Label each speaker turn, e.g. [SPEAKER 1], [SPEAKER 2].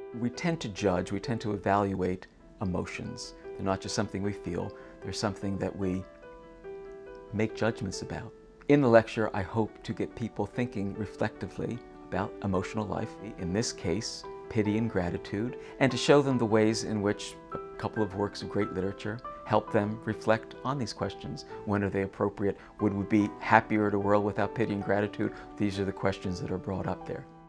[SPEAKER 1] We tend to judge, we tend to evaluate emotions. They're not just something we feel, they're something that we make judgments about. In the lecture, I hope to get people thinking reflectively about emotional life, in this case, pity and gratitude, and to show them the ways in which a couple of works of great literature help them reflect on these questions. When are they appropriate? Would we be happier in a world without pity and gratitude? These are the questions that are brought up there.